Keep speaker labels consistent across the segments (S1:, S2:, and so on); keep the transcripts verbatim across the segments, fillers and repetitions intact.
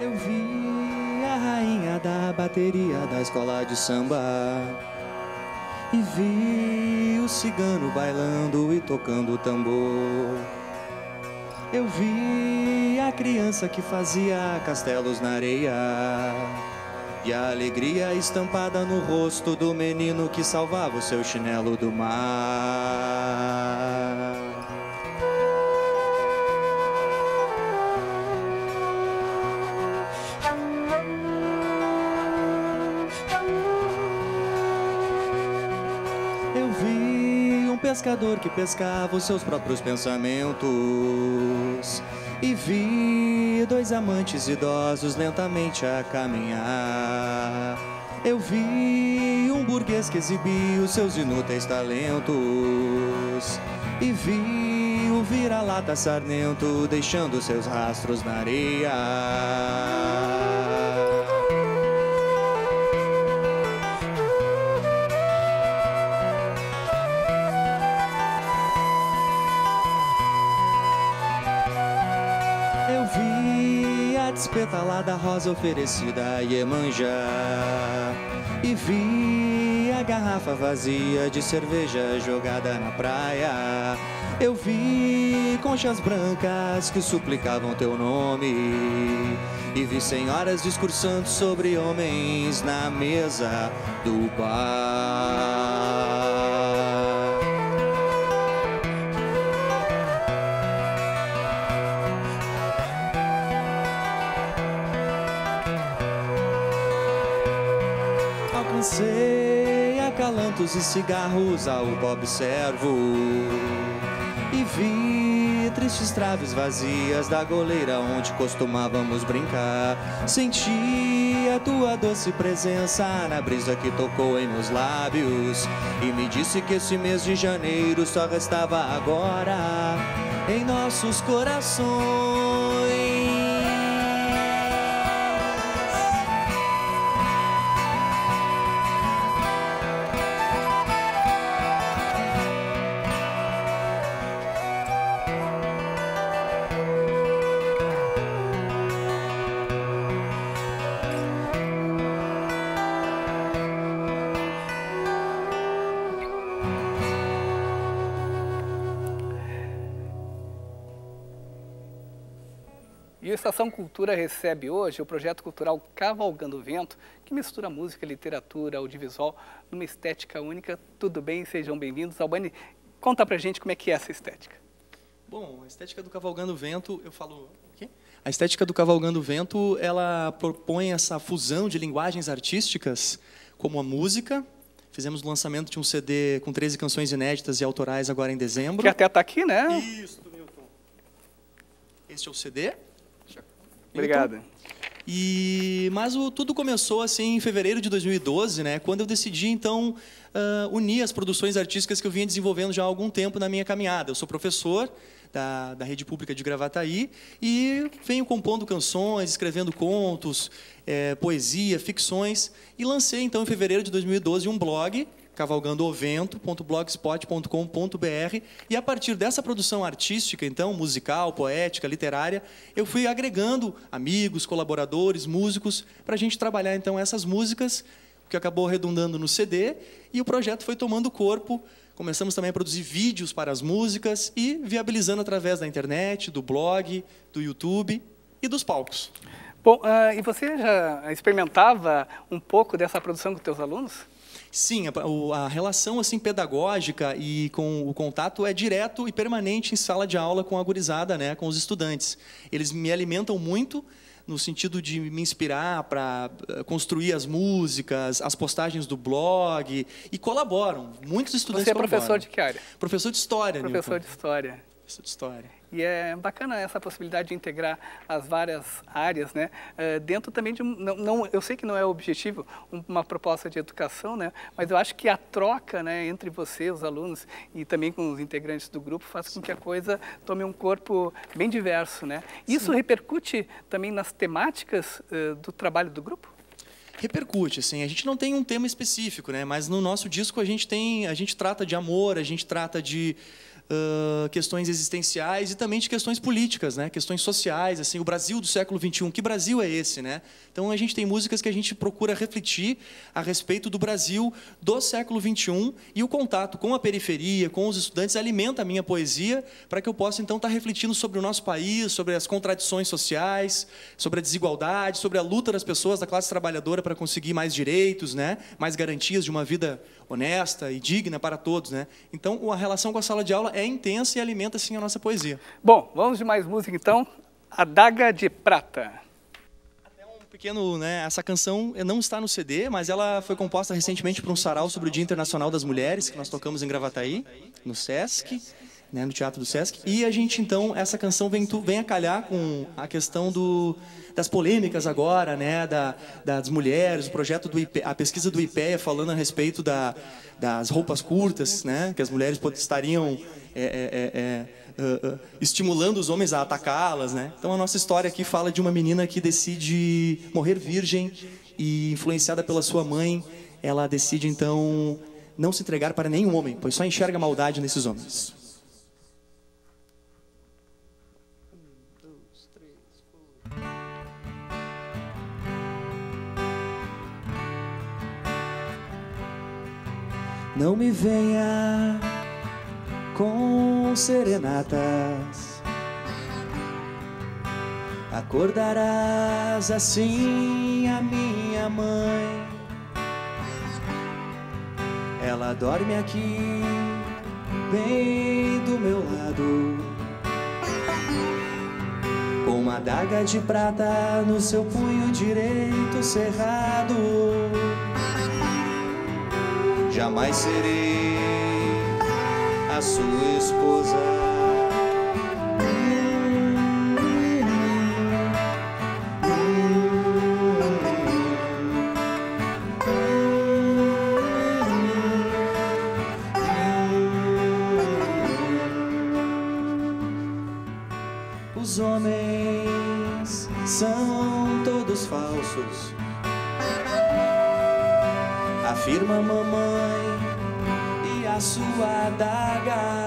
S1: Eu vi a rainha da bateria da escola de samba e vi o cigano bailando e tocando tambor. Eu vi a criança que fazia castelos na areia e a alegria estampada no rosto do menino que salvava o seu chinelo do mar. Eu vi um pescador que pescava os seus próprios pensamentos e vi dois amantes idosos lentamente a caminhar. Eu vi um burguês que exibia os seus inúteis talentos e vi o vira-lata sarnento deixando seus rastros na areia. Despetalada rosa oferecida a Iemanjá e vi a garrafa vazia de cerveja jogada na praia. Eu vi conchas brancas que suplicavam teu nome e vi senhoras discursando sobre homens na mesa do bar. Alcancei acalantos e cigarros ao pobre servo e vi tristes traves vazias da goleira onde costumávamos brincar. Senti a tua doce presença na brisa que tocou em meus lábios e me disse que esse mês de janeiro só restava agora em nossos corações.
S2: E o Estação Cultura recebe hoje o projeto cultural Cavalgando o Vento, que mistura música, literatura, audiovisual, numa estética única. Tudo bem? Sejam bem-vindos. Albani, conta pra gente como é que é essa estética.
S1: Bom, a estética do Cavalgando o Vento, eu falo... Okay? A estética do Cavalgando o Vento, ela propõe essa fusão de linguagens artísticas, como a música. Fizemos o lançamento de um C D com treze canções inéditas e autorais agora em dezembro.
S2: Que até está aqui, né?
S1: Isso, Milton. Este é o C D.
S2: Obrigado.
S1: E, mas o, tudo começou assim em fevereiro de dois mil e doze, né, quando eu decidi, então, uh, unir as produções artísticas que eu vinha desenvolvendo já há algum tempo na minha caminhada. Eu sou professor da, da Rede Pública de Gravataí e venho compondo canções, escrevendo contos, é, poesia, ficções. E lancei, então, em fevereiro de dois mil e doze, um blog, cavalgando o vento ponto blogspot ponto com ponto br, e a partir dessa produção artística, então, musical, poética, literária, eu fui agregando amigos, colaboradores, músicos, para a gente trabalhar, então, essas músicas, que acabou redundando no C D, e o projeto foi tomando corpo. Começamos também a produzir vídeos para as músicas e viabilizando através da internet, do blog, do YouTube e dos palcos.
S2: Bom, uh, e você já experimentava um pouco dessa produção com os teus alunos?
S1: Sim, a, a relação assim, pedagógica e com o contato é direto e permanente em sala de aula com a gurizada, né, com os estudantes. Eles me alimentam muito no sentido de me inspirar para construir as músicas, as postagens do blog, e colaboram. Muitos estudantes
S2: Você é
S1: colaboram.
S2: professor de que área?
S1: Professor de História,
S2: Professor
S1: Nilton.
S2: de História.
S1: Professor de História.
S2: E é bacana essa possibilidade de integrar as várias áreas, né? Uh, dentro também de um, não, não, eu sei que não é o objetivo uma proposta de educação, né? Mas eu acho que a troca, né, entre você, os alunos, e também com os integrantes do grupo, faz com que a coisa tome um corpo bem diverso, né? Isso Sim. repercute também nas temáticas uh, do trabalho do grupo?
S1: Repercute, assim, a gente não tem um tema específico, né? Mas no nosso disco a gente tem, a gente trata de amor, a gente trata de uh, questões existenciais e também de questões políticas, né? Questões sociais, assim, o Brasil do século vinte e um. Que Brasil é esse, né? Então, a gente tem músicas que a gente procura refletir a respeito do Brasil do século vinte e um, e o contato com a periferia, com os estudantes, alimenta a minha poesia para que eu possa, então, estar refletindo sobre o nosso país, sobre as contradições sociais, sobre a desigualdade, sobre a luta das pessoas da classe trabalhadora para conseguir mais direitos, né? Mais garantias de uma vida honesta e digna para todos, né? Então, a relação com a sala de aula é intensa e alimenta, sim, a nossa poesia.
S2: Bom, vamos de mais música, então. Adaga de Prata.
S1: Pequeno, né, essa canção não está no C D, mas ela foi composta recentemente para um sarau sobre o Dia Internacional das Mulheres, que nós tocamos em Gravataí, no Sesc, né, no Teatro do Sesc. E a gente, então, essa canção vem, tu, vem a calhar com a questão do, das polêmicas agora, né, da, das mulheres, o projeto do I P E, a pesquisa do I P E A falando a respeito da, das roupas curtas, né, que as mulheres estariam é, é, é, Uh, uh, estimulando os homens a atacá-las, né? Então a nossa história aqui fala de uma menina que decide morrer virgem e, influenciada pela sua mãe, ela decide então não se entregar para nenhum homem, pois só enxerga maldade nesses homens. Não me venha com serenatas, acordarás assim a minha mãe. Ela dorme aqui, bem do meu lado, com uma adaga de prata no seu punho direito cerrado. Jamais serei a sua esposa. Os homens são todos falsos, afirma a mamãe e a sua adaga.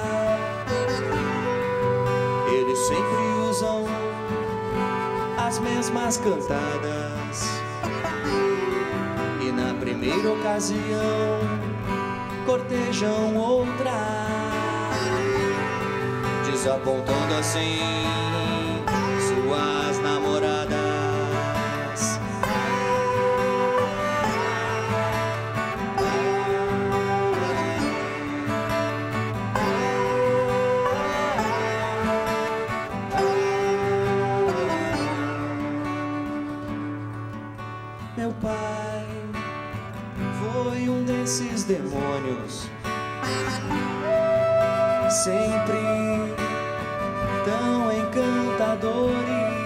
S1: Eles sempre usam as mesmas cantadas, e na primeira ocasião cortejam outra, desapontando assim suas namoradas. Meu pai foi um desses demônios, sempre tão encantadores,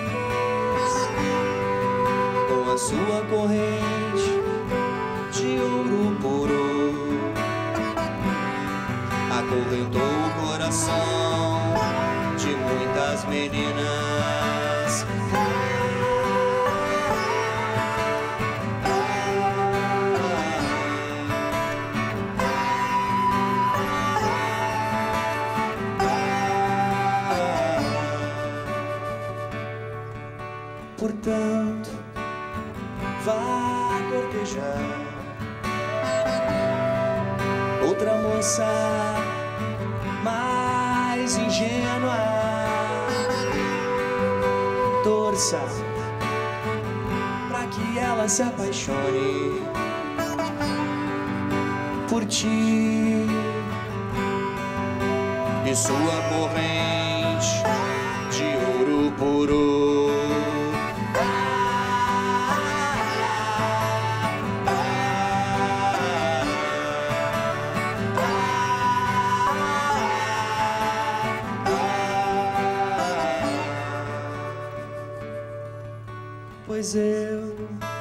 S1: com a sua corrente de ouro puro, acorrentou o coração de muitas meninas. Portanto, vá cortejar outra moça mais ingênua. Torça pra que ela se apaixone por ti e sua corrente de ouro puro. Pois eu,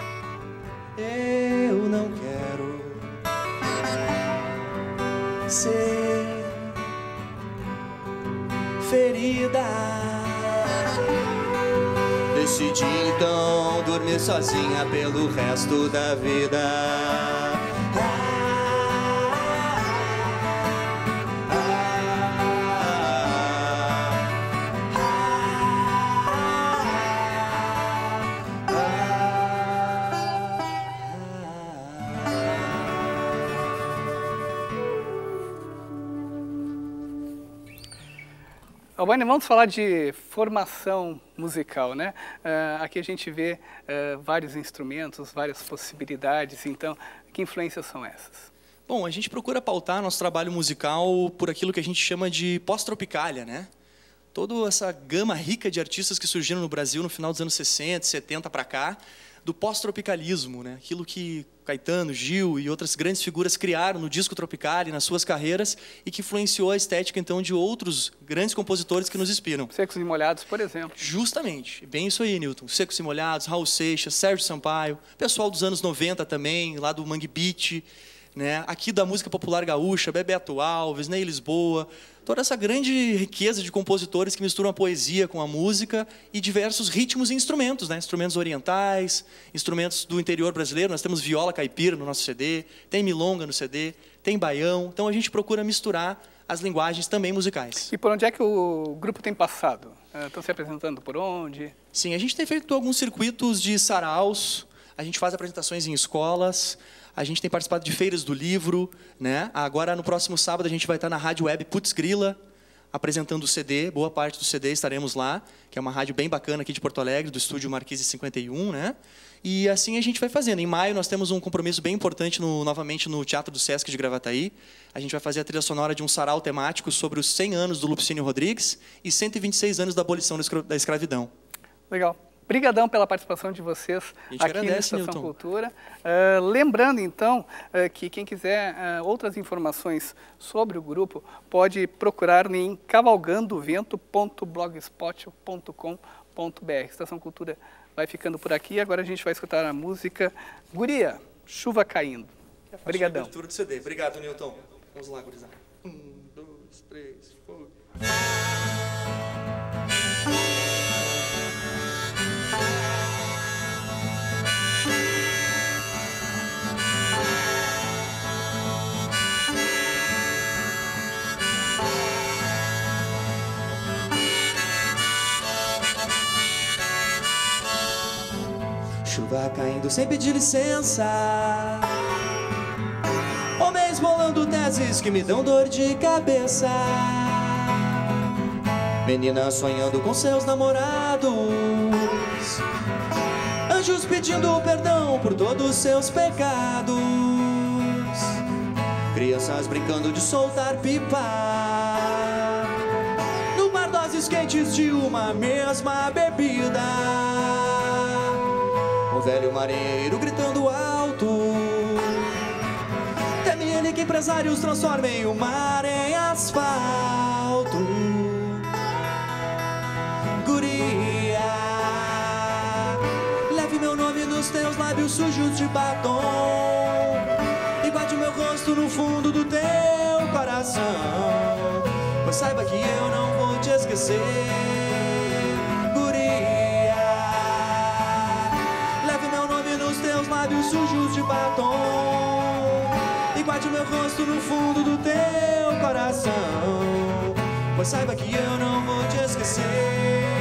S1: eu não quero ser ferida. Decidi então dormir sozinha pelo resto da vida. Ah, ah,
S2: Albani, vamos falar de formação musical, né? Uh, aqui a gente vê uh, vários instrumentos, várias possibilidades, então, que influências são essas?
S1: Bom, a gente procura pautar nosso trabalho musical por aquilo que a gente chama de pós-tropicália, né? Toda essa gama rica de artistas que surgiram no Brasil no final dos anos sessenta, setenta para cá, do pós-tropicalismo, né? Aquilo que Caetano, Gil e outras grandes figuras criaram no disco Tropicália, nas suas carreiras, e que influenciou a estética, então, de outros grandes compositores que nos inspiram.
S2: Secos e Molhados, por exemplo.
S1: Justamente. Bem isso aí, Newton. Secos e Molhados, Raul Seixas, Sérgio Sampaio, pessoal dos anos noventa também, lá do Mangue Beat, né? Aqui da música popular gaúcha, Bebeto Alves, Ney Lisboa, toda essa grande riqueza de compositores que misturam a poesia com a música e diversos ritmos e instrumentos, né? Instrumentos orientais, instrumentos do interior brasileiro. Nós temos viola caipira no nosso C D, tem milonga no C D, tem baião. Então a gente procura misturar as linguagens também musicais.
S2: E por onde é que o grupo tem passado? Estão se apresentando por onde?
S1: Sim, a gente tem feito alguns circuitos de saraus, a gente faz apresentações em escolas, a gente tem participado de feiras do livro, né? Agora, no próximo sábado, a gente vai estar na rádio web Putz Grila, apresentando o C D, boa parte do C D estaremos lá, que é uma rádio bem bacana aqui de Porto Alegre, do estúdio Marquise cinquenta e um, né? E assim a gente vai fazendo. Em maio, nós temos um compromisso bem importante, no, novamente, no Teatro do Sesc de Gravataí. A gente vai fazer a trilha sonora de um sarau temático sobre os cem anos do Lupicínio Rodrigues e cento e vinte e seis anos da abolição da escravidão.
S2: Legal. Obrigadão pela participação de vocês aqui
S1: agradece,
S2: na Estação
S1: Newton.
S2: Cultura. Uh, lembrando, então, uh, que quem quiser uh, outras informações sobre o grupo, pode procurar em cavalgandovento ponto blogspot ponto com ponto br. Estação Cultura vai ficando por aqui. Agora a gente vai escutar a música Guria, Chuva Caindo. Obrigadão.
S1: Abertura do C D. Obrigado, Newton. Vamos lá, gurizada. Um, dois, três, foi. Chuva caindo sem pedir licença, homens bolando teses que me dão dor de cabeça, meninas sonhando com seus namorados, anjos pedindo perdão por todos seus pecados, crianças brincando de soltar pipa, no bar doses quentes de uma mesma bebida, um velho marinheiro gritando alto, teme ele que empresários transformem o mar em asfalto. Guria, leve meu nome nos teus lábios sujos de batom e guarde meu rosto no fundo do teu coração, pois saiba que eu não vou te esquecer. Lábios sujos de batom e guarde meu rosto no fundo do teu coração, pois saiba que eu não vou te esquecer.